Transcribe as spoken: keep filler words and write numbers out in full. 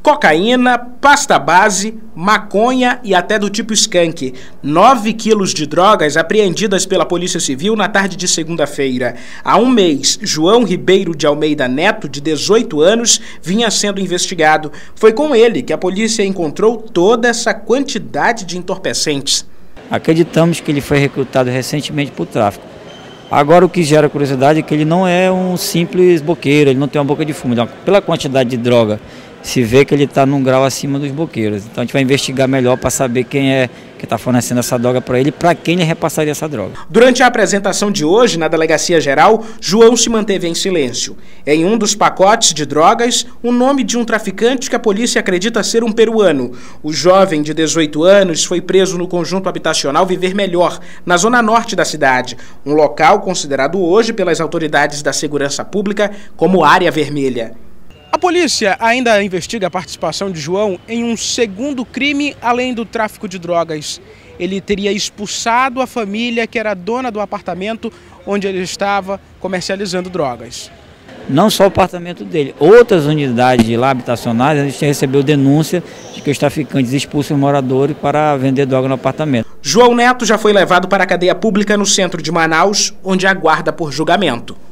cocaína, pasta base, maconha e até do tipo skunk. Nove quilos de drogas apreendidas pela Polícia Civil na tarde de segunda-feira. Há um mês, João Ribeiro de Almeida Neto, de dezoito anos, vinha sendo investigado. Foi com ele que a polícia encontrou toda essa quantidade de entorpecentes. Acreditamos que ele foi recrutado recentemente por tráfico. Agora o que gera curiosidade é que ele não é um simples boqueiro, ele não tem uma boca de fumo. Então, pela quantidade de droga, se vê que ele está num grau acima dos boqueiros. Então a gente vai investigar melhor para saber quem é que está fornecendo essa droga para ele e para quem ele repassaria essa droga. Durante a apresentação de hoje na Delegacia Geral, João se manteve em silêncio. Em um dos pacotes de drogas, o nome de um traficante que a polícia acredita ser um peruano. O jovem de dezoito anos foi preso no conjunto habitacional Viver Melhor, na zona norte da cidade, um local considerado hoje pelas autoridades da segurança pública como área vermelha. A polícia ainda investiga a participação de João em um segundo crime além do tráfico de drogas. Ele teria expulsado a família que era dona do apartamento onde ele estava comercializando drogas. Não só o apartamento dele, outras unidades lá habitacionais, a gente recebeu denúncia de que os traficantes expulsam os moradores para vender droga no apartamento. João Neto já foi levado para a cadeia pública no centro de Manaus, onde aguarda por julgamento.